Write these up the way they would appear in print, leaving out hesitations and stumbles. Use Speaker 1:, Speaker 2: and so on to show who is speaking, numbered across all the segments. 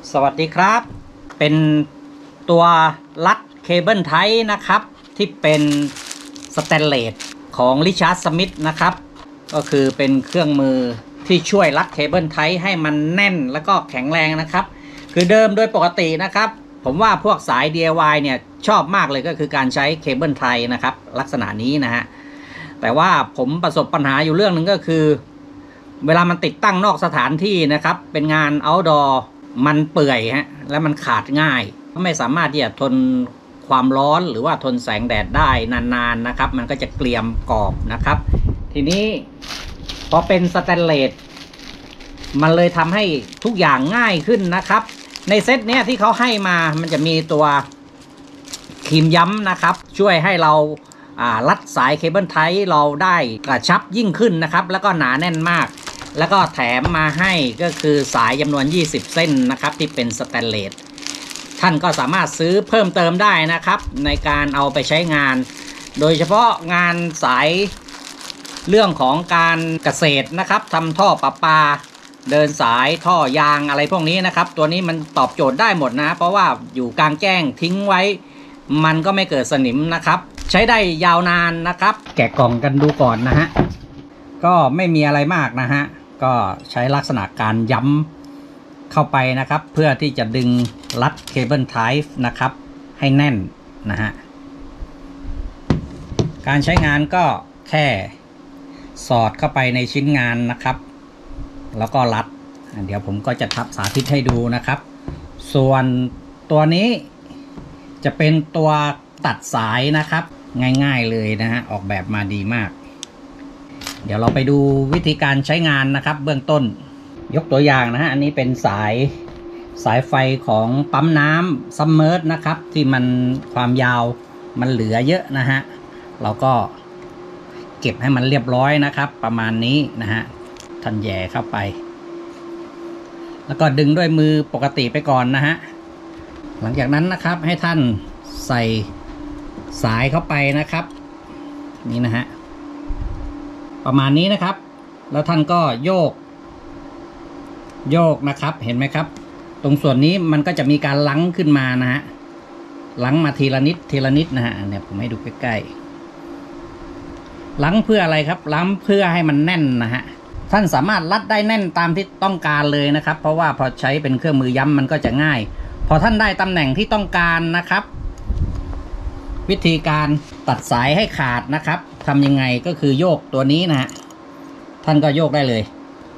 Speaker 1: สวัสดีครับเป็นตัวรัดเคเบิลไทป์นะครับที่เป็นสแตนเลสของริชาร์ดสมิธนะครับก็คือเป็นเครื่องมือที่ช่วยรัดเคเบิลไทป์ให้มันแน่นแล้วก็แข็งแรงนะครับคือเดิมโดยปกตินะครับผมว่าพวกสาย DIY เนี่ยชอบมากเลยก็คือการใช้เคเบิลไทป์นะครับลักษณะนี้นะฮะแต่ว่าผมประสบปัญหาอยู่เรื่องหนึ่งก็คือเวลามันติดตั้งนอกสถานที่นะครับเป็นงาน outdoor มันเปื่อยฮะแล้วมันขาดง่ายไม่สามารถที่จะทนความร้อนหรือว่าทนแสงแดดได้นานๆนะครับมันก็จะเกรียมกรอบนะครับทีนี้พอเป็นสแตนเลสมันเลยทำให้ทุกอย่างง่ายขึ้นนะครับในเซตเนี้ยที่เขาให้มามันจะมีตัวครีมย้ำนะครับช่วยให้เรารัดสายเคเบิลไทป์เราได้กระชับยิ่งขึ้นนะครับแล้วก็หนาแน่นมากแล้วก็แถมมาให้ก็คือสายจำนวน20เส้นนะครับที่เป็นสแตนเลสท่านก็สามารถซื้อเพิ่มเติมได้นะครับในการเอาไปใช้งานโดยเฉพาะงานสายเรื่องของการเกษตรนะครับทำท่อประปาเดินสายท่อยางอะไรพวกนี้นะครับตัวนี้มันตอบโจทย์ได้หมดนะเพราะว่าอยู่กลางแจ้งทิ้งไว้มันก็ไม่เกิดสนิมนะครับใช้ได้ยาวนานนะครับแกะกล่องกันดูก่อนนะฮะก็ไม่มีอะไรมากนะฮะก็ใช้ลักษณะการย้ำเข้าไปนะครับเพื่อที่จะดึงรัดเคเบิลไทป์นะครับให้แน่นนะฮะการใช้งานก็แค่สอดเข้าไปในชิ้นงานนะครับแล้วก็รัดเดี๋ยวผมก็จะสาธิตให้ดูนะครับส่วนตัวนี้จะเป็นตัวตัดสายนะครับง่ายๆเลยนะฮะออกแบบมาดีมากเดี๋ยวเราไปดูวิธีการใช้งานนะครับเบื้องต้นยกตัวอย่างนะฮะอันนี้เป็นสายไฟของปั๊มน้ำซัมเมอร์นะครับที่มันความยาวมันเหลือเยอะนะฮะเราก็เก็บให้มันเรียบร้อยนะครับประมาณนี้นะฮะท่านแย่เข้าไปแล้วก็ดึงด้วยมือปกติไปก่อนนะฮะหลังจากนั้นนะครับให้ท่านใส่สายเข้าไปนะครับนี่นะฮะประมาณนี้นะครับแล้วท่านก็โยกนะครับเห็นไหมครับตรงส่วนนี้มันก็จะมีการลังขึ้นมานะฮะลังมาทีละนิดนะฮะเนี่ยผมให้ดูใกล้ๆลังเพื่ออะไรครับลังเพื่อให้มันแน่นนะฮะท่านสามารถรัดได้แน่นตามที่ต้องการเลยนะครับเพราะว่าพอใช้เป็นเครื่องมือย้ำมันก็จะง่ายพอท่านได้ตำแหน่งที่ต้องการนะครับวิธีการตัดสายให้ขาดนะครับทำยังไงก็คือโยกตัวนี้นะฮะท่านก็โยกได้เลย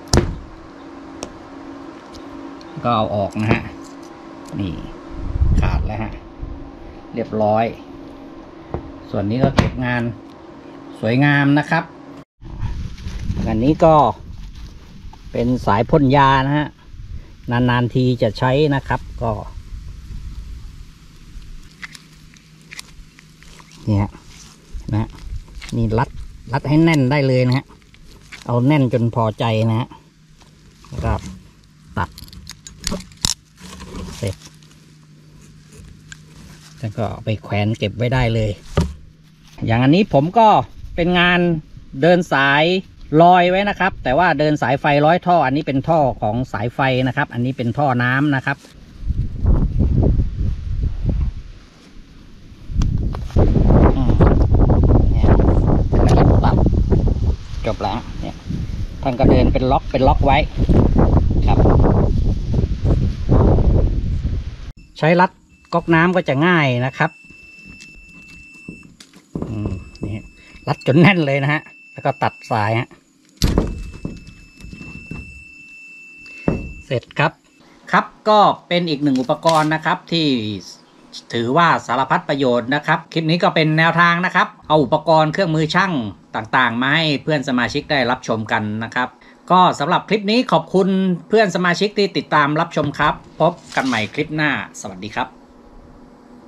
Speaker 1: ก็เอาออกนะฮะนี่ขาดแล้วฮะเรียบร้อยส่วนนี้ก็เก็บงานสวยงามนะครับอันนี้ก็เป็นสายพ่นยานะฮะนานๆทีจะใช้นะครับก็เนี่ยนะนี่รัดให้แน่นได้เลยนะฮะเอาแน่นจนพอใจนะฮะแล้วก็ตัดเสร็จแล้วก็ไปแขวนเก็บไว้ได้เลยอย่างอันนี้ผมก็เป็นงานเดินสายลอยไว้นะครับแต่ว่าเดินสายไฟร้อยท่ออันนี้เป็นท่อของสายไฟนะครับอันนี้เป็นท่อน้ำนะครับจบแล้วเนี่ยท่านก็เดินเป็นล็อกไว้ครับใช้รัดก๊อกน้ำก็จะง่ายนะครับนี่รัดจนแน่นเลยนะฮะแล้วก็ตัดสายฮะเสร็จครับก็เป็นอีกหนึ่งอุปกรณ์นะครับที่ถือว่าสารพัดประโยชน์นะครับคลิปนี้ก็เป็นแนวทางนะครับเอาอุปกรณ์เครื่องมือช่างต่างๆมาให้เพื่อนสมาชิกได้รับชมกันนะครับก็สำหรับคลิปนี้ขอบคุณเพื่อนสมาชิกที่ติดตามรับชมครับพบกันใหม่คลิปหน้าสวัสดีครับ